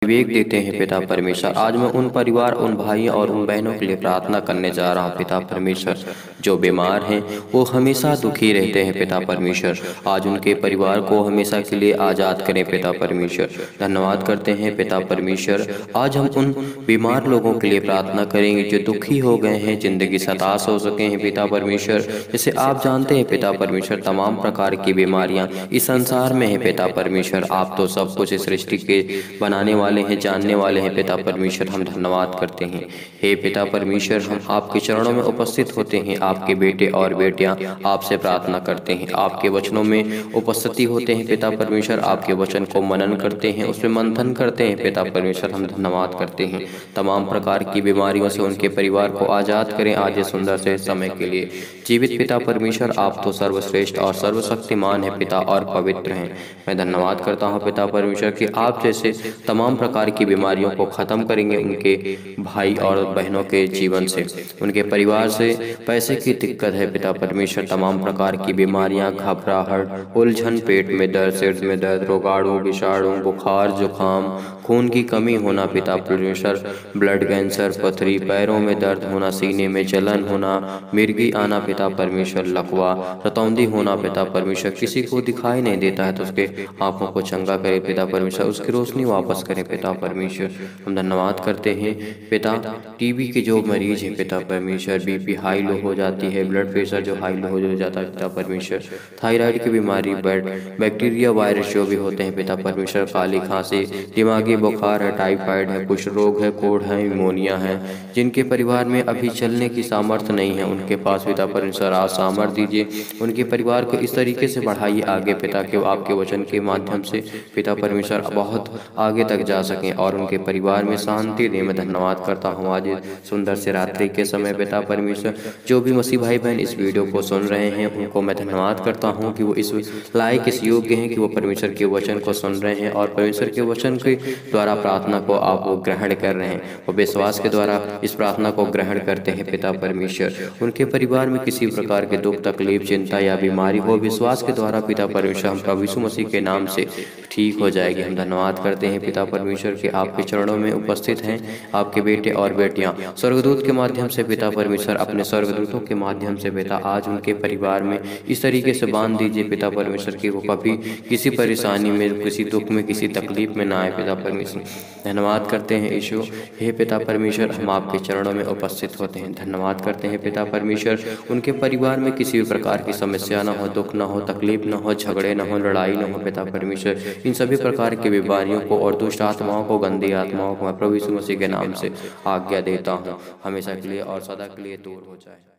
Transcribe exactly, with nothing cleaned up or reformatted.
विवेक देते हैं पिता परमेश्वर। आज मैं उन परिवार, उन भाइयों और उन बहनों के लिए प्रार्थना करने जा रहा हूँ पिता परमेश्वर, जो बीमार हैं, वो हमेशा दुखी रहते हैं पिता परमेश्वर। आज उनके परिवार को हमेशा के लिए आज़ाद करें पिता परमेश्वर। धन्यवाद करते हैं पिता परमेश्वर। आज हम उन बीमार लोगों के लिए प्रार्थना करेंगे जो दुखी हो गए हैं, जिंदगी से हताश हो सके हैं पिता परमेश्वर। जैसे आप जानते हैं पिता परमेश्वर, तमाम प्रकार की बीमारियां इस संसार में है पिता परमेश्वर। आप तो सब कुछ इस सृष्टि के बनाने वाले हैं, जानने वाले हैं पिता परमेश्वर। हम धन्यवाद करते हैं हे पिता परमेश्वर। हम आपके चरणों में उपस्थित होते हैं, आपके बेटे और बेटियां आपसे प्रार्थना करते हैं, आपके वचनों में उपस्थिति होते हैं पिता परमेश्वर। आपके वचन को मनन करते हैं, उसमें मंथन करते हैं पिता परमेश्वर। हम धन्यवाद करते हैं। तमाम प्रकार की बीमारियों से उनके परिवार को आज़ाद करें आज इस सुंदर से समय के लिए। जीवित पिता परमेश्वर, आप तो सर्वश्रेष्ठ और सर्वशक्तिमान है पिता और पवित्र हैं। मैं धन्यवाद करता हूँ पिता परमेश्वर कि आप जैसे तमाम प्रकार की बीमारियों को ख़त्म करेंगे उनके भाई और बहनों के जीवन से, उनके परिवार से। पैसे की दिक्कत है पिता परमेश्वर, तमाम प्रकार की बीमारियां, घबराहट, उलझन, पेट में दर्द, सिर में दर्द, रोगाणु, विषाणु, बुखार, जुकाम, खून की कमी होना पिता परमेश्वर, ब्लड कैंसर, पथरी, पैरों में दर्द होना, सीने में जलन होना, मिर्गी आना पिता परमेश्वर, लकवा, रतौंधी होना पिता परमेश्वर। किसी को दिखाई नहीं देता है तो उसके आंखों को चंगा करे पिता परमेश्वर, उसकी रोशनी वापस करें पिता परमेश्वर। हम धन्यवाद करते हैं पिता। टीबी के जो मरीज हैं पिता परमेश्वर, बीपी हाई लो हो जाती है, ब्लड प्रेशर जो हाई लो हो जाता है पिता परमेश्वर, थायराइड की बीमारी, बैक्टीरिया, वायरस जो भी होते हैं पिता परमेश्वर, काली खांसी, दिमागी बुखार है, टाइफाइड है, कुछ रोग है, कोढ़ है, निमोनिया है, जिनके परिवार में अभी चलने की सामर्थ्य नहीं है, उनके पास पिता परमेश्वर आज सामर्थ्य दीजिए। उनके परिवार को इस तरीके से बढ़ाइए आगे पिता के आपके वचन के माध्यम से पिता परमेश्वर बहुत आगे तक जा सकें और उनके परिवार में शांति दें। मैं धन्यवाद करता हूँ आज सुंदर से रात्रि के समय पिता परमेश्वर। जो भी मसीह भाई बहन इस वीडियो को सुन रहे हैं उनको मैं धन्यवाद करता हूँ कि वो इस लायक, इस योग्य हैं कि वो परमेश्वर के वचन को सुन रहे हैं और परमेश्वर के वचन के द्वारा प्रार्थना को आप वो ग्रहण कर रहे हैं। वो विश्वास के द्वारा इस प्रार्थना को ग्रहण करते हैं पिता परमेश्वर। उनके परिवार में किसी प्रकार के दुख, तकलीफ, चिंता या बीमारी हो, विश्वास के द्वारा पिता परमेश्वर हम प्रभु यीशु मसीह के नाम से ठीक हो जाएगी। हम धन्यवाद करते हैं पिता परमेश्वर के आपके चरणों में उपस्थित हैं आपके बेटे और बेटियां स्वर्गदूत के माध्यम से पिता परमेश्वर, अपने स्वर्गदूतों के माध्यम से पिता आज उनके परिवार में इस तरीके से बांध दीजिए पिता परमेश्वर की वो कभी किसी परेशानी में, किसी दुख में, किसी तकलीफ में ना आए पिता परमेश्वर। धन्यवाद करते हैं यीशु। हे पिता परमेश्वर, हम आपके चरणों में उपस्थित होते हैं। धन्यवाद करते हैं पिता परमेश्वर, उनके परिवार में किसी भी प्रकार की समस्या ना हो, दुख ना हो, तकलीफ ना हो, झगड़े ना हो, लड़ाई ना हो पिता परमेश्वर। इन सभी प्रकार की बीमारियों को और दुष्ट आत्माओं को, गंदी आत्माओं को मैं प्रभु यीशु मसीह के नाम से आज्ञा देता हूँ, हमेशा के लिए और सदा के लिए दूर हो जाए।